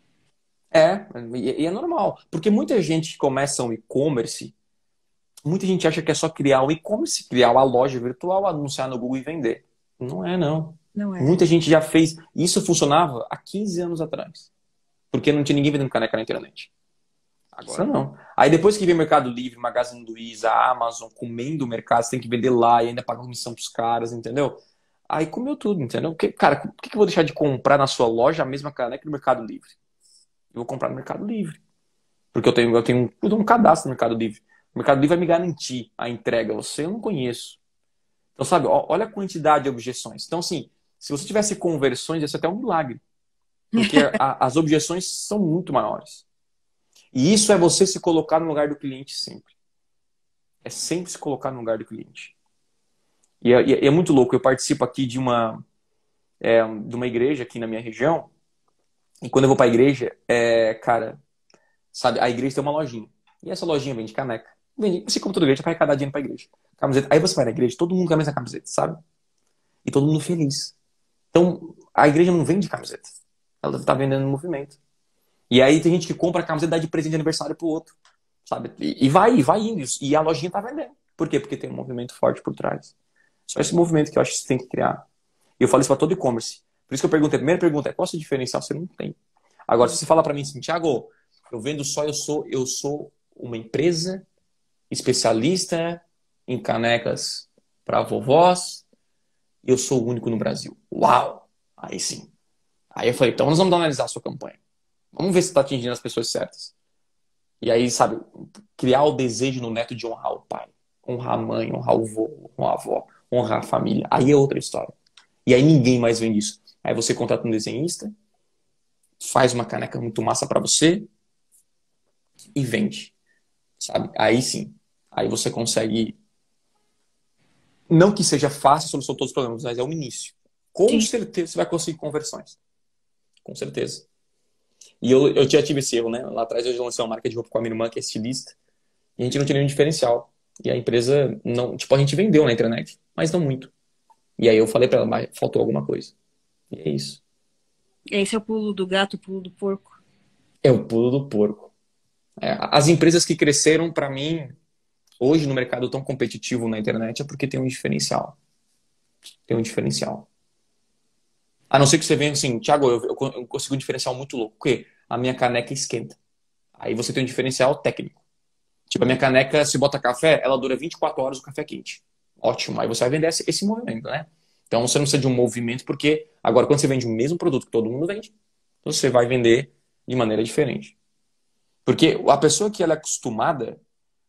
É, e e é normal. Porque muita gente que começa um e-commerce, muita gente acha que é só criar um e-commerce, criar uma loja virtual, anunciar no Google e vender. Não é, não. Não é? Muita gente já fez. Isso funcionava há quinze anos atrás. Porque não tinha ninguém vendendo caneca na internet. Agora Sim. não. Aí depois que vem Mercado Livre, Magazine Luiza, a Amazon comendo o mercado, você tem que vender lá e ainda pagar comissão pros caras, entendeu? Aí comeu tudo, entendeu? Porque, cara, por que que eu vou deixar de comprar na sua loja a mesma caneca no Mercado Livre? Eu vou comprar no Mercado Livre. Porque eu tenho, eu tenho eu tenho um cadastro no Mercado Livre. O Mercado Livre vai me garantir a entrega. Você eu não conheço. Então, sabe, ó, olha a quantidade de objeções. Então, assim, se você tivesse conversões, ia ser até um milagre. Porque a- as objeções são muito maiores. E isso é você se colocar no lugar do cliente sempre. É sempre se colocar no lugar do cliente. E é, e é- é muito louco. Eu participo aqui de uma, é, de uma igreja aqui na minha região. E quando eu vou pra igreja, é, cara, sabe, a igreja tem uma lojinha. E essa lojinha vende caneca. Vende, assim como toda igreja, vai arrecadar dinheiro pra igreja. Camiseta. Aí você vai na igreja, todo mundo com a mesma camiseta, sabe? E todo mundo feliz. Então, a igreja não vende camiseta. Ela tá vendendo no movimento. E aí tem gente que compra a camiseta e dá de presente de aniversário pro outro. Sabe? E, e vai, e vai indo. E a lojinha tá vendendo. Por quê? Porque tem um movimento forte por trás. Só esse movimento que eu acho que você tem que criar. E eu falo isso para todo e-commerce. Por isso que eu perguntei, a primeira pergunta é, qual é o seu diferencial? Você não tem. Agora, se você falar para mim assim, Thiago, eu vendo só, eu sou, eu sou uma empresa especialista em canecas para vovós, eu sou o único no Brasil. Uau! Aí sim. Aí eu falei, então nós vamos analisar a sua campanha. Vamos ver se está atingindo as pessoas certas. E aí, sabe, criar o desejo no neto de honrar o pai, honrar a mãe, honrar o vô, honrar a avó, honrar a família. Aí é outra história. E aí ninguém mais vende isso. Aí você contrata um desenhista, faz uma caneca muito massa para você e vende, sabe? Aí sim. Aí você consegue. Não que seja fácil a solução de todos os problemas, mas é um início. Com Sim. certeza você vai conseguir conversões. Com certeza. E eu, eu já tive esse erro, né? Lá atrás eu já lancei uma marca de roupa com a minha irmã, que é estilista, e a gente não tinha nenhum diferencial. E a empresa não. Tipo, a gente vendeu na internet, mas não muito. E aí eu falei pra ela, mas faltou alguma coisa. E é isso. Esse é o pulo do gato, o pulo do porco. É o pulo do porco. É, as empresas que cresceram, pra mim, hoje no mercado tão competitivo na internet, é porque tem um diferencial. Tem um diferencial. A não ser que você venha assim, Thiago, eu, eu consigo um diferencial muito louco. O quê? A minha caneca esquenta. Aí você tem um diferencial técnico. Tipo, a minha caneca, se bota café, ela dura vinte e quatro horas o café quente. Ótimo. Aí você vai vender esse, esse movimento, né? Então você não precisa de um movimento, porque agora quando você vende o mesmo produto que todo mundo vende, você vai vender de maneira diferente. Porque a pessoa que ela é acostumada,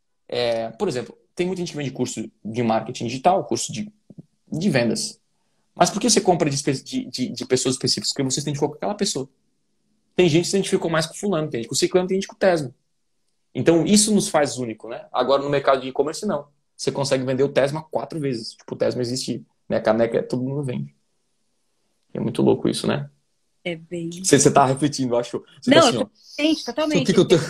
é, por exemplo, tem muita gente que vende curso de marketing digital, curso de, de vendas. Mas por que você compra de, de, de, de pessoas específicas? Porque você se identificou com aquela pessoa. Tem gente que se identificou mais com fulano, tem gente com ciclano, tem gente com tesmo. Então, isso nos faz único, né? Agora, no mercado de e-commerce, não. Você consegue vender o Tesma quatro vezes. Tipo, o Tesma existe, né? A caneca, todo mundo vende. É muito louco isso, né? É bem. Você, você tá refletindo, eu acho. Você tá Não, assim, ó. totalmente, O que totalmente. que eu tô...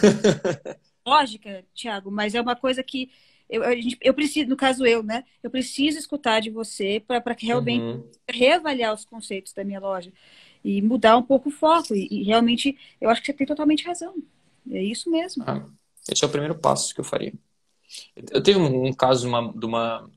Lógica, Thiago, mas é uma coisa que eu, a gente- eu preciso, no caso eu, né? Eu preciso escutar de você para que realmente Uhum. reavaliar os conceitos da minha loja e mudar um pouco o foco. E, e realmente, eu acho que você tem totalmente razão. É isso mesmo. Ah, esse é o primeiro passo que eu faria. Eu teve um, um caso de uma, de uma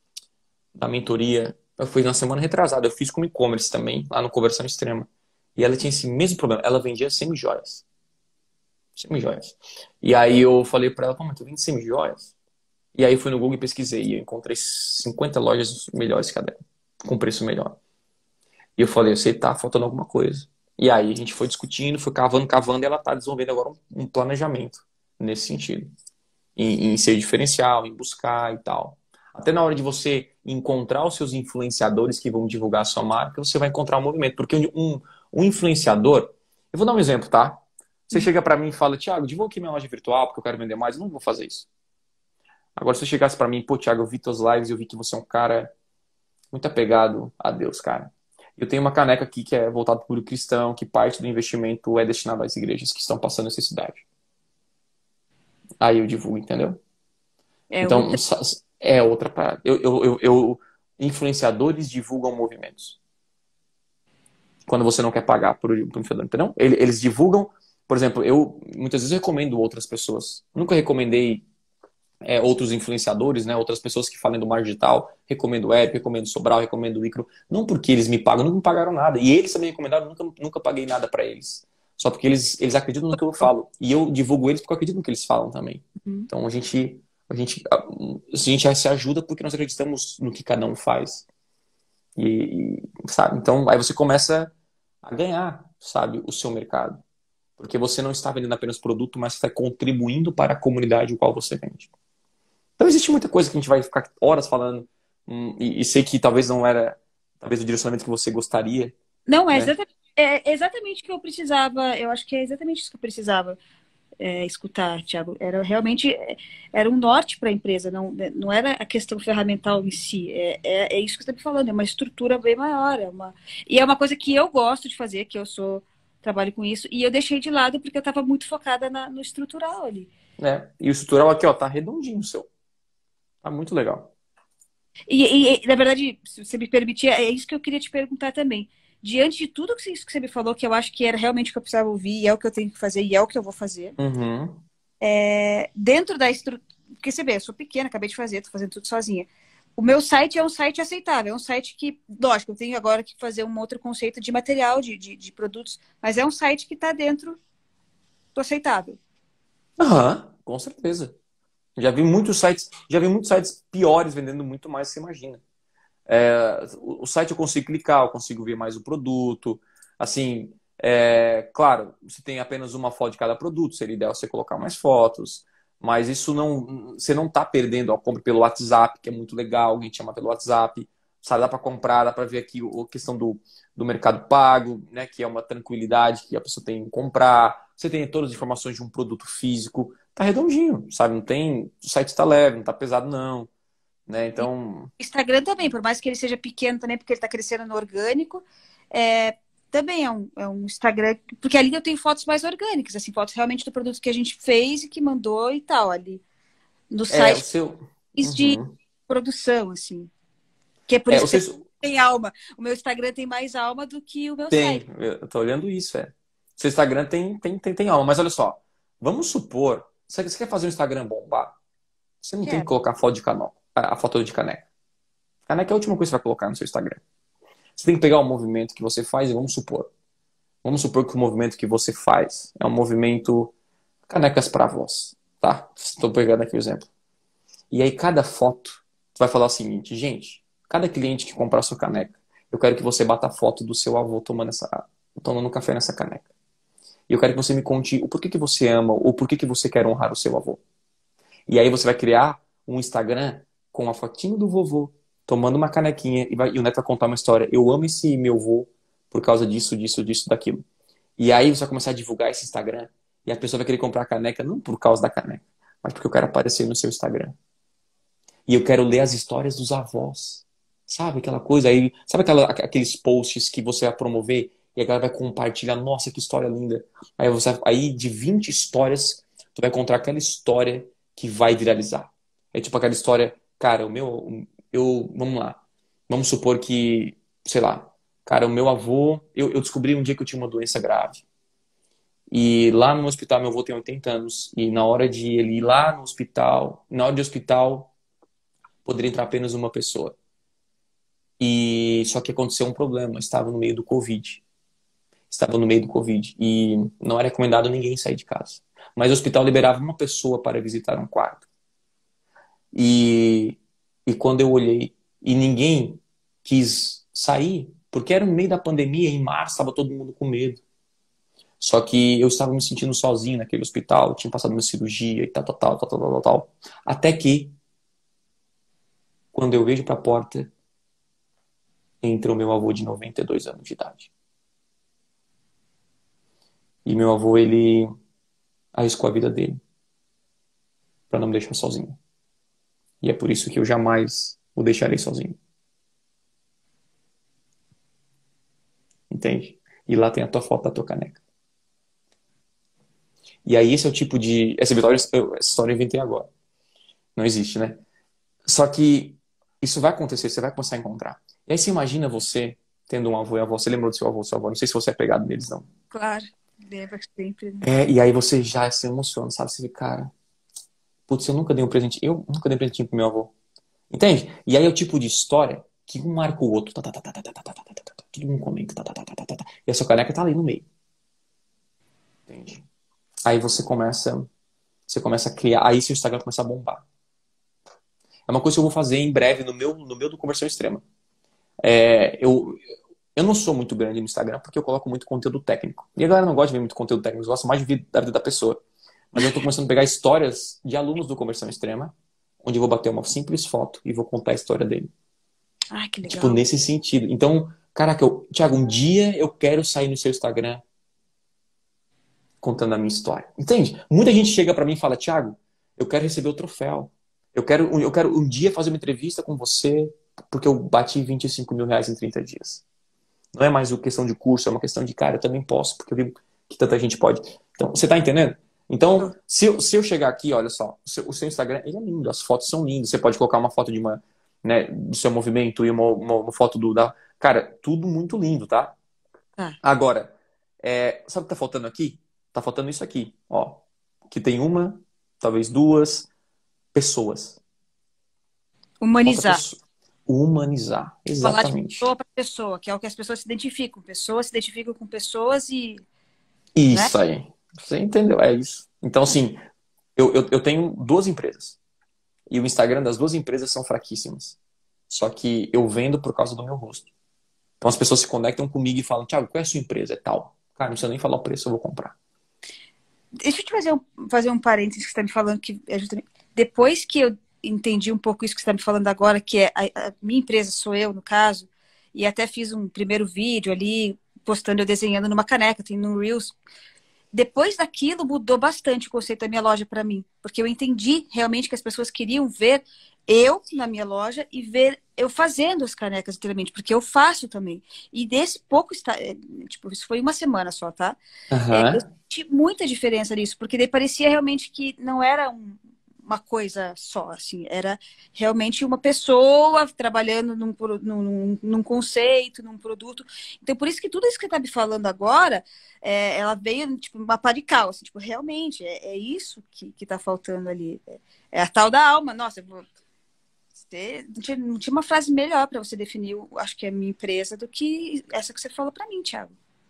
da mentoria, eu fui na semana retrasada, eu fiz com e-commerce também, lá no Conversão Extrema. E ela tinha esse mesmo problema, ela vendia semi-joias. Semi-joias. E aí eu falei pra ela, pô, mas tu vende semi-joias? E aí fui no Google e pesquisei, e eu encontrei cinquenta lojas melhores que a dela, com preço melhor. E eu falei, eu sei, tá faltando alguma coisa. E aí a gente foi discutindo, foi cavando, cavando, e ela tá desenvolvendo agora um, um planejamento nesse sentido. Em, em ser diferencial, em buscar e tal. Até na hora de você encontrar os seus influenciadores que vão divulgar a sua marca, você vai encontrar um movimento. Porque um, um influenciador... Eu vou dar um exemplo, tá? Você chega pra mim e fala, Thiago, divulga aqui minha loja virtual porque eu quero vender mais. Eu não vou fazer isso. Agora, se você chegasse pra mim, pô, Thiago, eu vi tuas lives, eu vi que você é um cara muito apegado a Deus, cara. Eu tenho uma caneca aqui que é voltada para o público cristão, que parte do investimento é destinado às igrejas que estão passando necessidade. Aí eu divulgo, entendeu? É Então, outra. sa- é outra parada. Eu, eu, eu, eu- influenciadores divulgam movimentos. Quando você não quer pagar por, por influenciador, entendeu? Ele- Eles divulgam, por exemplo, eu muitas vezes recomendo outras pessoas. Nunca recomendei é, outros influenciadores, né? Outras pessoas que falem do mar digital. Recomendo o App, recomendo o Sobral, recomendo o Icro. Não porque eles me pagam, nunca me pagaram nada. E eles também recomendaram, nunca, nunca paguei nada para eles. Só porque eles, eles acreditam no que eu falo. E eu divulgo eles porque eu acredito no que eles falam também. Uhum. Então a gente, a gente, a, a gente se ajuda porque nós acreditamos no que cada um faz. E, e, sabe? Então aí você começa a ganhar, sabe, o seu mercado. Porque você não está vendendo apenas produto, mas está contribuindo para a comunidade o qual você vende. Então existe muita coisa que a gente vai ficar horas falando, hum, e, e sei que talvez não era talvez o direcionamento que você gostaria, Não, é né? exatamente, é exatamente o que eu precisava. Eu acho que é exatamente isso que eu precisava é, escutar, Thiago. Era realmente é, era um norte para a empresa, não, não era a questão ferramental em si. É, é, é isso que você está me falando, é uma estrutura bem maior. É uma, e é uma coisa que eu gosto de fazer, que eu sou trabalho com isso, e eu deixei de lado porque eu estava muito focada na, no estrutural ali. É. E o estrutural aqui, ó, tá redondinho o seu. Tá muito legal. E, e, na verdade, se você me permitir, é isso que eu queria te perguntar também. Diante de tudo que você me falou, que eu acho que era realmente o que eu precisava ouvir, e é o que eu tenho que fazer, e é o que eu vou fazer, Uhum. é, dentro da estrutura. Porque você vê, eu sou pequena, acabei de fazer, tô fazendo tudo sozinha. O meu site é um site aceitável, é um site que, lógico, eu tenho agora que fazer um outro conceito de material, de, de, de produtos, mas é um site que está dentro do aceitável. Aham, com certeza. Já vi muitos sites, já vi muitos sites piores vendendo muito mais do que você imagina. É, o, o site eu consigo clicar, eu consigo ver mais o produto. Assim, é, claro, você tem apenas uma foto de cada produto, seria ideal você colocar mais fotos. Mas isso não, você não está perdendo a compra pelo WhatsApp, que é muito legal, alguém te chama pelo WhatsApp, sabe, dá para comprar, dá para ver aqui a questão do, do mercado pago, né, que é uma tranquilidade que a pessoa tem em comprar. Você tem todas as informações de um produto físico, tá redondinho, sabe? Não tem, o site está leve, não está pesado não, né? E Então, Instagram também, por mais que ele seja pequeno também, porque ele está crescendo no orgânico, é, também é um, é um Instagram, porque ali eu tenho fotos mais orgânicas, assim, fotos realmente do produto que a gente fez e que mandou e tal, ali. No é o site seu, de uhum. produção, assim. Que é por É isso o que seu, tem alma. O meu Instagram tem mais alma do que o meu site. tem, eu tô olhando isso, é. Seu Instagram tem, tem, tem, tem alma, mas olha só, vamos supor, você você quer fazer um Instagram bombar? Você não tem que Quero. colocar foto de canal, a a foto de caneca. Caneca é a última coisa que você vai colocar no seu Instagram. Você tem que pegar o movimento que você faz e vamos supor. Vamos supor que o movimento que você faz é um movimento canecas para avós, tá? Estou pegando aqui o exemplo. E aí cada foto, você vai falar o seguinte, gente, cada cliente que comprar sua caneca, eu quero que você bata a foto do seu avô tomando essa, tomando café nessa caneca. E eu quero que você me conte o porquê que você ama ou porquê que você quer honrar o seu avô. E aí você vai criar um Instagram com a fotinho do vovô tomando uma canequinha e, vai, e o neto vai contar uma história. Eu amo esse meu avô por causa disso, disso, disso, daquilo. E aí você vai começar a divulgar esse Instagram e a pessoa vai querer comprar a caneca não por causa da caneca, mas porque eu quero aparecer no seu Instagram. E eu quero ler as histórias dos avós. Sabe aquela coisa aí? Sabe aquela, aqueles posts que você vai promover e a galera vai compartilhar? Nossa, que história linda. Aí, você, aí de vinte histórias, tu vai encontrar aquela história que vai viralizar. É tipo aquela história, cara, o meu. Eu, vamos lá. Vamos supor que, sei lá, cara, o meu avô. Eu, eu descobri um dia que eu tinha uma doença grave. E lá no hospital, meu avô tem oitenta anos. E na hora de ele ir lá no hospital, na hora de hospital, poderia entrar apenas uma pessoa. E só que aconteceu um problema, estava no meio do Covid. Estava no meio do Covid e não era recomendado ninguém sair de casa. Mas o hospital liberava uma pessoa para visitar um quarto. E, e quando eu olhei e ninguém quis sair, porque era no meio da pandemia, em março, estava todo mundo com medo. Só que eu estava me sentindo sozinho naquele hospital, tinha passado uma cirurgia e tal, tal, tal, tal, tal, tal, tal. Até que, quando eu vejo para a porta, entra o meu avô de noventa e dois anos de idade. E meu avô, ele arriscou a vida dele para não me deixar sozinho. E é por isso que eu jamais o deixarei sozinho. entende? E lá tem a tua foto da tua caneca. E aí esse é o tipo de... Essa história, essa história eu inventei agora. Não existe, né? Só que isso vai acontecer, você vai começar a encontrar. E aí você imagina você tendo um avô e avó, você lembrou do seu avô e sua avó, não sei se você é pegado neles, não. Claro, lembra sempre, né? É, e aí você já se emociona, sabe? Você fica, cara, putz, eu nunca dei um presente, eu nunca dei um presentinho pro meu avô. Entende? E aí é o tipo de história que um marca o outro, tá, tá, tá, tá, tá, tá, tá, tá, tá, tá, tá, todo mundo comenta, tá, tá, tá, tá, tá, tá, tá, e a sua caneca tá ali no meio. Entende? Aí você começa, você começa a criar, aí seu Instagram começa a bombar. É uma coisa que eu vou fazer em breve no meu, no meu do Conversão Extrema. É, eu, eu não sou muito grande no Instagram porque eu coloco muito conteúdo técnico. E a galera não gosta de ver muito conteúdo técnico, gosta mais de ver da vida da pessoa. Mas eu tô começando a pegar histórias de alunos do Conversão Extrema, onde eu vou bater uma simples foto e vou contar a história dele. Ai, que Tipo, legal. nesse sentido. Então, caraca, eu, Thiago, um dia eu quero sair no seu Instagram contando a minha história. Entende? Muita gente chega pra mim e fala, Thiago, eu quero receber o troféu. Eu quero, eu quero um dia fazer uma entrevista com você porque eu bati vinte e cinco mil reais em trinta dias. Não é mais uma questão de curso, é uma questão de, cara, eu também posso, porque eu vi que tanta gente pode. Então, você tá entendendo? Então, se eu, se eu chegar aqui, olha só, o seu, o seu Instagram, ele é lindo, as fotos são lindas, você pode colocar uma foto de uma, né, do seu movimento e uma, uma, uma foto do, da... Cara, tudo muito lindo, tá? Tá. Agora, é, sabe o que tá faltando aqui? Tá faltando isso aqui, ó. Que tem uma, talvez duas pessoas. Falta Humanizar. pessoa. Humanizar, Falar de exatamente. pessoa para pessoa, que é o que as pessoas se identificam. Pessoas se identificam com pessoas e, né? Isso aí. Você entendeu? É isso. Então, assim, eu, eu, eu tenho duas empresas. E o Instagram das duas empresas são fraquíssimas. Só que eu vendo por causa do meu rosto. Então as pessoas se conectam comigo e falam, Thiago, qual é a sua empresa? É tal. Cara, não precisa nem falar o preço, eu vou comprar. Deixa eu te fazer um, fazer um parênteses que você está me falando, que é justamente depois que eu entendi um pouco isso que você está me falando agora, que é a, a minha empresa, sou eu, no caso, e até fiz um primeiro vídeo ali, postando eu desenhando numa caneca, tem no Reels. Depois daquilo, mudou bastante o conceito da minha loja para mim, porque eu entendi realmente que as pessoas queriam ver eu na minha loja e ver eu fazendo as canecas literalmente, porque eu faço também. E desse pouco, está, tipo, isso foi uma semana só, tá? É, eu Aham. senti muita diferença nisso, porque daí parecia realmente que não era um- uma coisa só, assim, era realmente uma pessoa trabalhando num, pro- num, num conceito, num produto. Então, por isso que tudo isso que você está me falando agora, é, ela veio, tipo, uma pá de cal, assim, tipo, realmente, é, é isso que, que tá faltando ali. É, é a tal da alma. Nossa, eu vou... Você, não, tinha, não tinha uma frase melhor para você definir, eu acho que é a minha empresa, do que essa que você falou para mim, Thiago.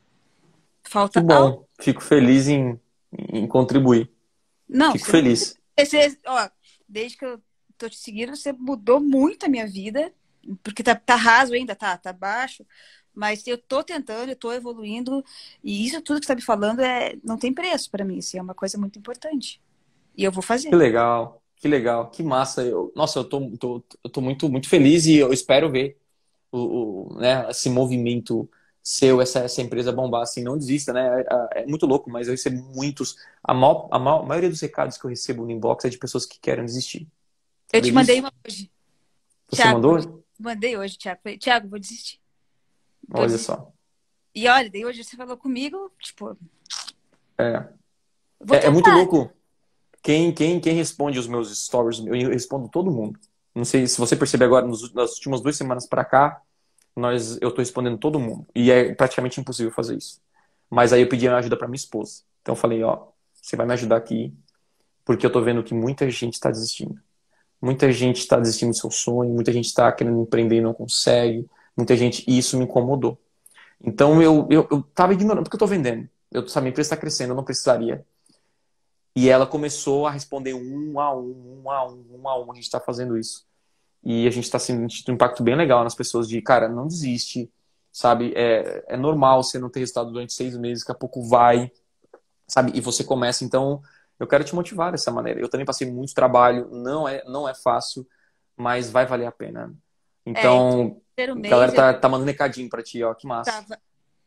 Que Falta alma. bom. Fico feliz em, em contribuir. Não, Fico você, feliz. você, ó, desde que eu tô te seguindo, você mudou muito a minha vida, porque tá, tá raso ainda, tá, tá baixo, mas eu tô tentando, eu tô evoluindo, e isso tudo que você tá me falando é, não tem preço para mim, isso é uma coisa muito importante. E eu vou Que fazer. legal. Que legal. Que massa. Eu, nossa, eu tô, tô, eu tô muito, muito feliz e eu espero ver o, o, né, esse movimento seu, essa, essa empresa bombar assim. Não desista, né? É, é muito louco, mas eu recebo muitos. A, mal, a, mal, a maioria dos recados que eu recebo no inbox é de pessoas que querem desistir. Eu Sabia te mandei disso? uma hoje. Você Thiago, vou, des- mandou? mandei hoje, Thiago. Falei, Thiago, vou desistir. Vou Olha desistir. só. E olha, daí hoje você falou comigo, tipo, É, vou é, é muito tentar. louco. Quem, quem, quem responde os meus stories, eu respondo todo mundo. Não sei se você percebeu agora, nos, nas últimas duas semanas para cá, nós, eu tô respondendo todo mundo. E é praticamente impossível fazer isso. Mas aí eu pedi ajuda para minha esposa. Então eu falei, ó, você vai me ajudar aqui, porque eu tô vendo que muita gente está desistindo. Muita gente está desistindo do seu sonho, muita gente está querendo empreender e não consegue. Muita gente, e isso me incomodou. Então eu, eu, eu tava ignorando, porque eu tô vendendo. Eu, sabe, minha empresa está crescendo, eu não precisaria. E ela começou a responder um a um, um a um, um a um. A gente está fazendo isso. E a gente está sentindo um impacto bem legal nas pessoas de, cara, não desiste, sabe? É, é normal você não ter resultado durante seis meses, daqui a pouco vai, sabe? E você começa. Então, eu quero te motivar dessa maneira. Eu também passei muito trabalho, não é, não é fácil, mas vai valer a pena. É, então, Então, primeiro a galera mês eu tá, tá mandando recadinho pra ti, ó, que massa. tava.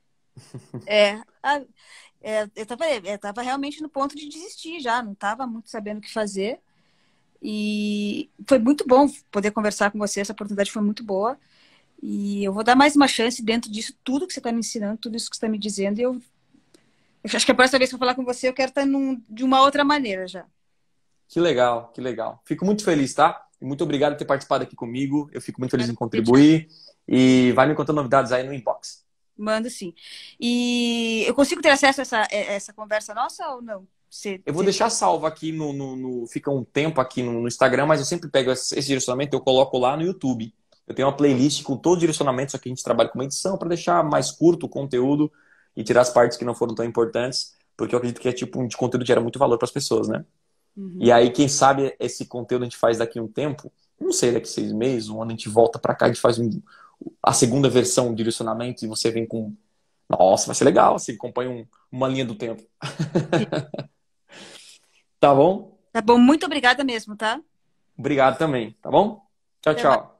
É, a- é, eu tava, eu tava realmente no ponto de desistir já, não tava muito sabendo o que fazer. E foi muito bom poder conversar com você, essa oportunidade foi muito boa. E eu vou dar mais uma chance dentro disso, tudo que você está me ensinando, tudo isso que você está me dizendo. E eu, eu acho que a próxima vez que eu falar com você, eu quero estar num, de uma outra maneira já. Que legal, que legal. Fico muito feliz, tá? E muito obrigado por ter participado aqui comigo. Eu fico muito feliz em contribuir. E vai me contando novidades aí no inbox. Mando sim. E eu consigo ter acesso a essa, essa conversa nossa ou não? Você, Eu vou você... deixar salvo aqui no, no, no... Fica um tempo aqui no, no Instagram, mas eu sempre pego esse, esse direcionamento e eu coloco lá no YouTube. Eu tenho uma playlist com todos os direcionamentos, só que a gente trabalha com uma edição para deixar mais curto o conteúdo e tirar as partes que não foram tão importantes, porque eu acredito que é tipo um de conteúdo que gera muito valor para as pessoas, né? Uhum. E aí, quem sabe, esse conteúdo a gente faz daqui a um tempo, não sei, daqui a seis meses, um ano, a gente volta para cá, a gente faz um, a segunda versão do direcionamento e você vem com... Nossa, vai ser legal, assim, acompanha um, uma linha do tempo. Tá bom? Tá bom, muito obrigada mesmo, tá? Obrigado também, tá bom? Tchau, Até mais. tchau.